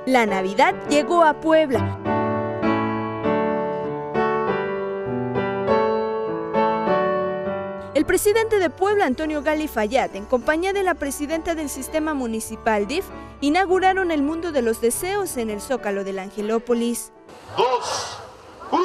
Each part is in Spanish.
La Navidad llegó a Puebla. El presidente de Puebla, Antonio Gali Fayad, en compañía de la presidenta del sistema municipal DIF, inauguraron el Mundo de los Deseos en el Zócalo de la Angelópolis. 2, 1.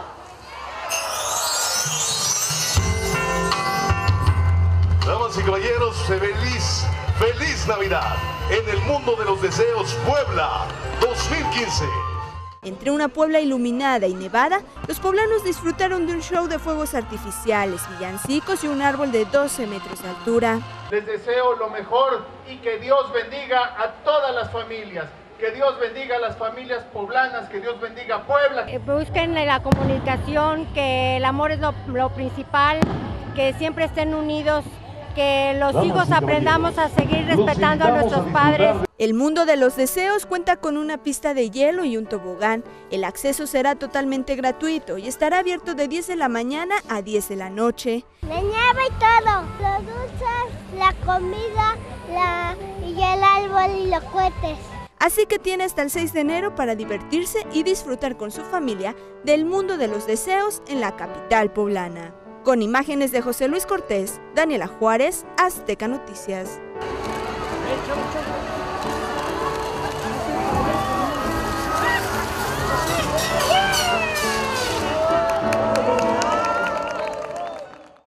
Damas y caballeros, feliz Navidad en el Mundo de los Deseos Puebla 2015. Entre una Puebla iluminada y nevada, los poblanos disfrutaron de un show de fuegos artificiales, villancicos y un árbol de 12 metros de altura. Les deseo lo mejor y que Dios bendiga a todas las familias. Que Dios bendiga a las familias poblanas, que Dios bendiga a Puebla. Busquen la comunicación, que el amor es lo principal, que siempre estén unidos, que los hijos aprendamos a seguir respetando a nuestros padres. El Mundo de los Deseos cuenta con una pista de hielo y un tobogán. El acceso será totalmente gratuito y estará abierto de 10 de la mañana a 10 de la noche. La nieve y todo, los dulces, la comida, y el árbol y los cohetes. Así que tiene hasta el 6 de enero para divertirse y disfrutar con su familia del Mundo de los Deseos en la capital poblana. Con imágenes de José Luis Cortés, Daniela Juárez, Azteca Noticias.